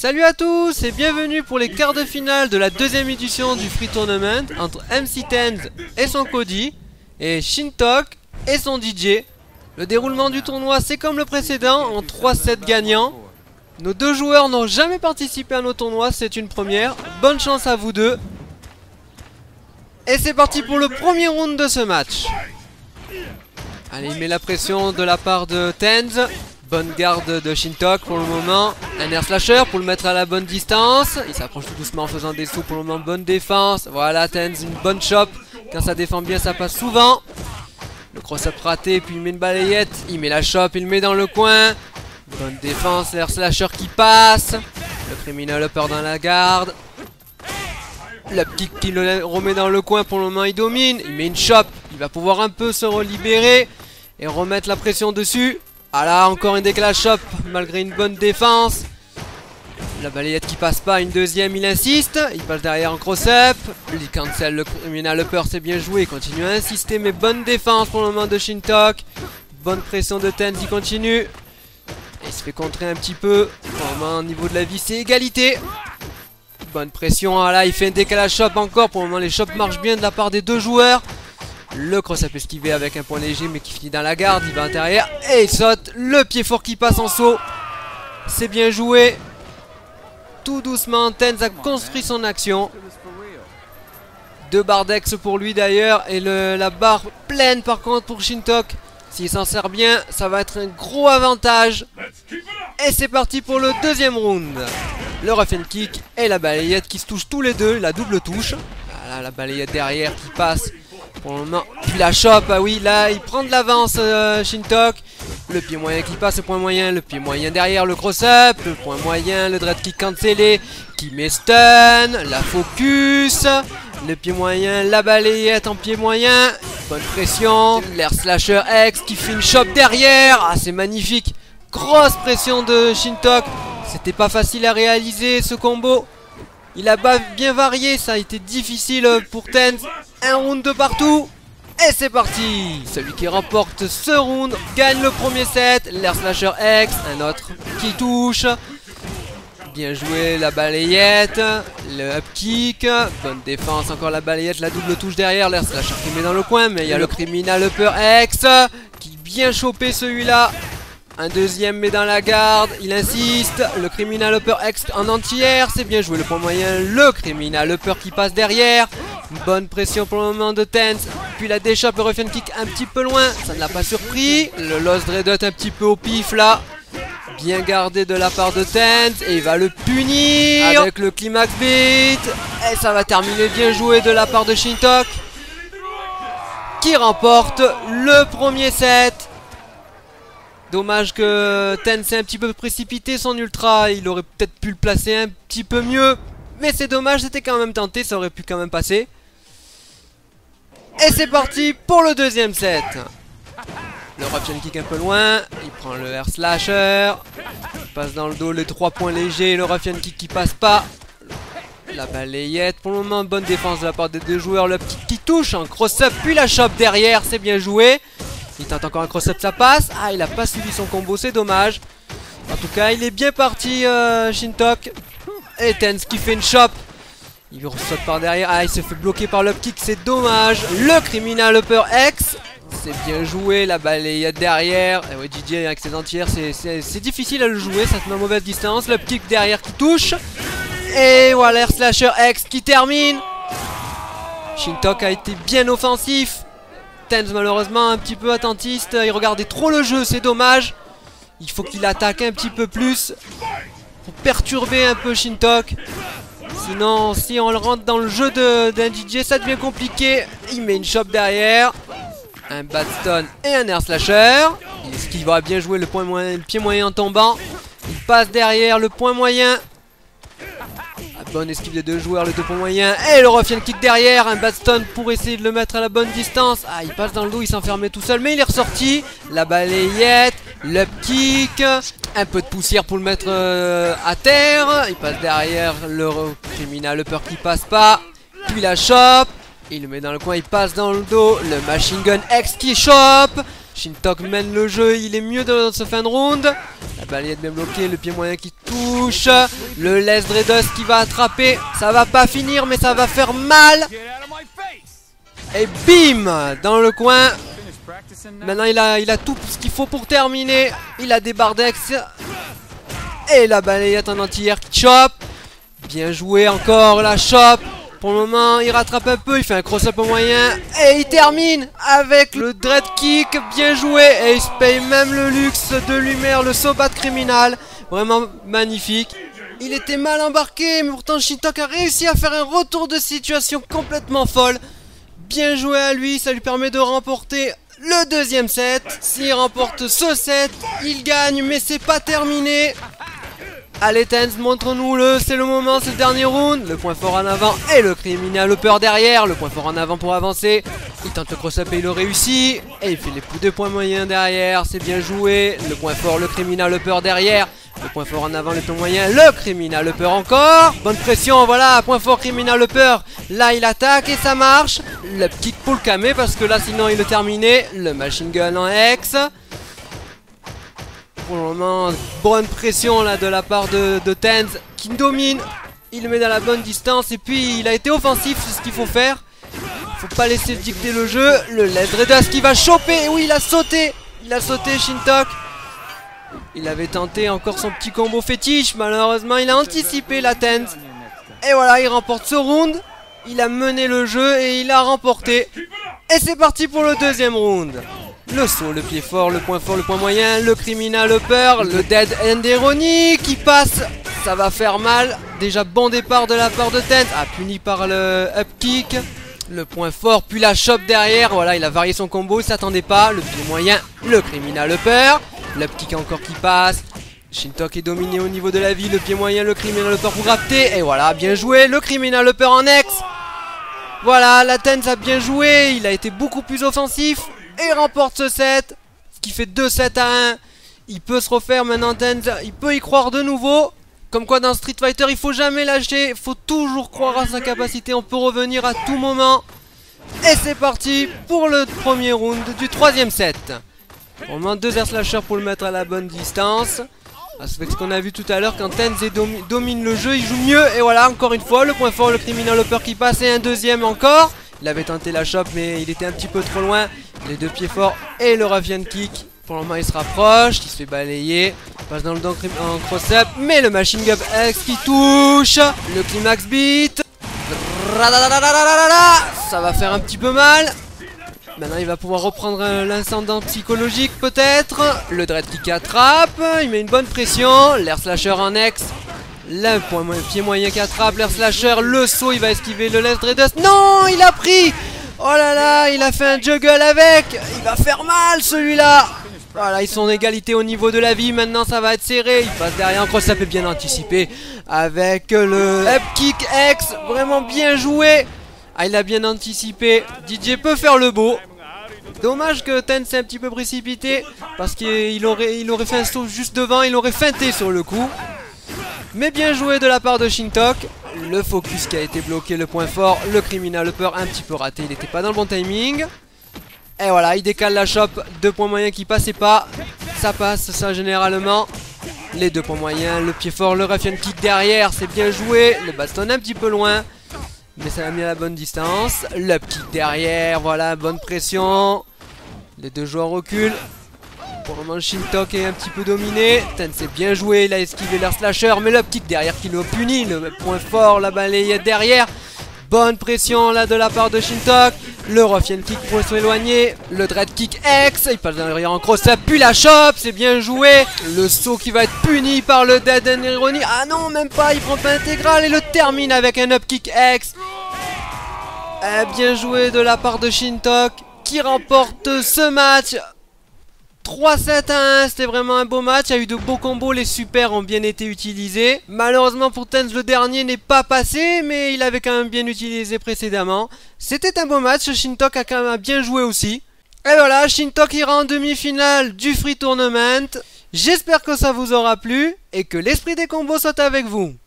Salut à tous et bienvenue pour les quarts de finale de la deuxième édition du Free Tournament entre MC10 et son Cody et Shintok et son DJ. Le déroulement du tournoi c'est comme le précédent en 3 sets gagnants. Nos deux joueurs n'ont jamais participé à nos tournois, c'est une première. Bonne chance à vous deux. Et c'est parti pour le premier round de ce match. Allez, il met la pression de la part de Tenz. Bonne garde de Shintok pour le moment. Un air slasher pour le mettre à la bonne distance. Il s'approche tout doucement en faisant des sauts pour le moment. Bonne défense. Voilà, Tenz, une bonne chop. Quand ça défend bien, ça passe souvent. Le cross-up raté, puis il met une balayette. Il met la chop, il le met dans le coin. Bonne défense, l'air slasher qui passe. Le criminal upper dans la garde. La petite qui le remet dans le coin, pour le moment il domine. Il met une chop, il va pouvoir un peu se relibérer et remettre la pression dessus. Ah là, encore une décalage chop malgré une bonne défense. La balayette qui passe pas, une deuxième, il insiste. Il passe derrière en cross-up. Il cancel le criminal upper, c'est bien joué. Il continue à insister, mais bonne défense pour le moment de Shintok. Bonne pression de Tenz, il continue. Et il se fait contrer un petit peu. Pour le moment, au niveau de la vie, c'est égalité. Bonne pression, ah là, il fait un décalage chop encore. Pour le moment, les chops marchent bien de la part des deux joueurs. Le cross-up esquivé avec un point léger mais qui finit dans la garde. Il va à l'intérieur et il saute. Le pied fort qui passe en saut. C'est bien joué. Tout doucement, Tenz a construit son action. 2 barres d'ex pour lui d'ailleurs. Et la barre pleine par contre pour Shintok. S'il s'en sert bien, ça va être un gros avantage. Et c'est parti pour le deuxième round. Le rough and kick et la balayette qui se touchent tous les deux. La double touche. Voilà, la balayette derrière qui passe. Pour le moment, puis la chop, ah oui, là il prend de l'avance Shintok. Le pied moyen qui passe, le point moyen, le pied moyen derrière, le cross-up, le point moyen, le dread kick cancellé, qui met stun, la focus, le pied moyen, la balayette en pied moyen, bonne pression, l'air slasher X qui fait une chop derrière, ah c'est magnifique, grosse pression de Shintok, c'était pas facile à réaliser ce combo. Il a bien varié, ça a été difficile pour Tenz. Un round de partout. Et c'est parti. Celui qui remporte ce round gagne le premier set. L'air slasher X, un autre qui touche. Bien joué, la balayette. Le up kick. Bonne défense, encore la balayette. La double touche derrière. L'air slasher qui met dans le coin. Mais il y a le criminal upper X qui bien chopé celui-là. Un deuxième mais dans la garde, il insiste, le criminal upper X en entière, c'est bien joué, le point moyen, le criminal upper qui passe derrière, une bonne pression pour le moment de Tenz, puis la déchoppe, le rough and kick un petit peu loin, ça ne l'a pas surpris, le lost dreadot un petit peu au pif là, bien gardé de la part de Tenz, et il va le punir avec le climax beat, et ça va terminer bien joué de la part de Shintok, qui remporte le premier set. Dommage que Tenz s'est un petit peu précipité son ultra, il aurait peut-être pu le placer un petit peu mieux. Mais c'est dommage, c'était quand même tenté, ça aurait pu quand même passer. Et c'est parti pour le deuxième set. Le rough and kick un peu loin, il prend le air slasher. Il passe dans le dos les 3 points légers, le rough and kick qui passe pas. La balayette, pour le moment bonne défense de la part des deux joueurs, le petit qui touche, un cross-up puis la chop derrière, c'est bien joué. Il tente encore un cross-up, ça passe. Ah, il a pas suivi son combo, c'est dommage. En tout cas, il est bien parti, Shintok. Et Tenz qui fait une chop. Il saute par derrière. Ah, il se fait bloquer par l'up kick, c'est dommage. Le criminal upper X. C'est bien joué, la balayette derrière. Et ouais, DJ avec ses entières, c'est difficile à le jouer, ça te met à mauvaise distance. L'up kick derrière qui touche. Et voilà, l'air slasher X qui termine. Shintok a été bien offensif. Tenz malheureusement un petit peu attentiste, il regardait trop le jeu, c'est dommage. Il faut qu'il attaque un petit peu plus pour perturber un peu Shintok. Sinon, si on le rentre dans le jeu d'un DJ, ça devient compliqué. Il met une chop derrière, un bad stun et un air slasher. Il esquivera bien jouer le pied moyen en tombant. Il passe derrière le point moyen. Bonne esquive des deux joueurs, le 2 points moyens. Et le rough and kick derrière, un bad stun pour essayer de le mettre à la bonne distance. Ah, il passe dans le dos, il s'enfermait tout seul, mais il est ressorti. La balayette, l'up kick, un peu de poussière pour le mettre à terre. Il passe derrière, le criminal upper qui passe pas. Puis la chop, il le met dans le coin, il passe dans le dos. Le machine gun X qui chope. Shintok mène le jeu, il est mieux dans ce fin de round. La balayette bien bloquée, le pied moyen qui touche. Le Lesdredos qui va attraper. Ça va pas finir, mais ça va faire mal. Et bim! Dans le coin. Maintenant, il a tout ce qu'il faut pour terminer. Il a des Bardex. Et la balayette en anti-air qui chope. Bien joué encore la chope. Pour le moment, il rattrape un peu, il fait un cross-up au moyen. Et il termine avec le dread kick. Bien joué. Et il se paye même le luxe de lumière, le Sobat criminal. Vraiment magnifique. Il était mal embarqué, mais pourtant Shintok a réussi à faire un retour de situation complètement folle. Bien joué à lui, ça lui permet de remporter le deuxième set. S'il remporte ce set, il gagne, mais c'est pas terminé. Allez Tenz, montre-nous-le, c'est le moment, c'est le dernier round. Le point fort en avant et le criminal upper derrière. Le point fort en avant pour avancer. Il tente le cross-up et il le réussit. Et il fait les coups de points moyens derrière, c'est bien joué. Le point fort, le criminal upper derrière. Le point fort en avant, le point moyen, le criminal upper encore. Bonne pression, voilà, point fort criminal upper. Là il attaque et ça marche. Le kick pour le camé parce que là sinon il le terminait. Le machine gun en hex. Pour le moment, bonne pression là de la part de Tenz qui domine. Il le met dans la bonne distance et puis il a été offensif, c'est ce qu'il faut faire. Faut pas laisser dicter le jeu. Le Lesdredos qui va choper. Oui, il a sauté Shintok. Il avait tenté encore son petit combo fétiche. Malheureusement, il a anticipé la Tenz. Et voilà, il remporte ce round. Il a mené le jeu et il a remporté. Et c'est parti pour le deuxième round. Le saut, le pied fort, le point moyen, le criminal upper, le dead end ironique qui passe. Ça va faire mal. Déjà bon départ de la part de Tenz. Ah, puni par le up kick. Le point fort, puis la chope derrière. Voilà, il a varié son combo, il s'attendait pas. Le pied moyen, le criminal upper. Le kick encore qui passe. Shintok est dominé au niveau de la vie. Le pied moyen, le criminal upper pour rapter. Et voilà, bien joué. Le criminal upper en ex. Voilà, la Tenz a bien joué. Il a été beaucoup plus offensif. Et il remporte ce set. Ce qui fait 2-7 à 1. Il peut se refaire maintenant, Tenz. Il peut y croire de nouveau. Comme quoi dans Street Fighter, il faut jamais lâcher. Il faut toujours croire à sa capacité. On peut revenir à tout moment. Et c'est parti pour le premier round du troisième set. Pour le moment, 2 air slashers pour le mettre à la bonne distance. C'est ce qu'on a vu tout à l'heure. Quand Tenz domine le jeu, il joue mieux. Et voilà, encore une fois, le point fort, le criminal upper qui passe. Et un deuxième encore. Il avait tenté la chope, mais il était un petit peu trop loin. Les deux pieds forts et le Ruffian kick. Pour le moment, il se rapproche. Il se fait balayer. Il passe dans le dos en cross-up. Mais le machine gun X qui touche. Le climax beat. Ça va faire un petit peu mal. Maintenant il va pouvoir reprendre l'incendant psychologique peut-être. Le dread kick attrape. Il met une bonne pression. L'air slasher en ex. Le pied moyen qui attrape. L'air slasher. Le saut, il va esquiver le Lesdredos. Non, il a pris. Oh là là, il a fait un juggle avec. Il va faire mal celui-là. Voilà, ils sont en égalité au niveau de la vie. Maintenant ça va être serré. Il passe derrière en cross-up et bien anticipé. Avec le up kick X. Vraiment bien joué. Ah, il a bien anticipé. DJ peut faire le beau. Dommage que Tenz s'est un petit peu précipité. Parce qu'il aurait fait un saut juste devant. Il aurait feinté sur le coup. Mais bien joué de la part de Shintok. Le focus qui a été bloqué, le point fort. Le criminal upper un petit peu raté. Il n'était pas dans le bon timing. Et voilà, il décale la chope. 2 points moyens qui passaient pas. Ça passe, ça généralement. Les 2 points moyens. Le pied fort, le Ruffian kick derrière. C'est bien joué. Le baston un petit peu loin. Mais ça l'a mis à la bonne distance. Le kick derrière, voilà, bonne pression. Les deux joueurs reculent. Pour le moment, Shintok est un petit peu dominé. Tenz s'est bien joué, il a esquivé leur slasher. Mais le kick derrière qui le punit. Le point fort, la balayette derrière. Bonne pression là de la part de Shintok. Le Ruffian kick pour s'éloigner. Le dread kick X. Il passe derrière en cross-up. Puis la chope. C'est bien joué. Le saut qui va être puni par le dead end irony. Ah non, même pas. Il prend pas intégral. Et le termine avec un up kick X. Bien joué de la part de Shintok. Qui remporte ce match. 3-7 à 1, c'était vraiment un beau match, il y a eu de beaux combos, les supers ont bien été utilisés. Malheureusement pour Tenz, le dernier n'est pas passé, mais il avait quand même bien utilisé précédemment. C'était un beau match, Shintok a quand même bien joué aussi. Et voilà, Shintok ira en demi-finale du Free Tournament. J'espère que ça vous aura plu et que l'esprit des combos soit avec vous.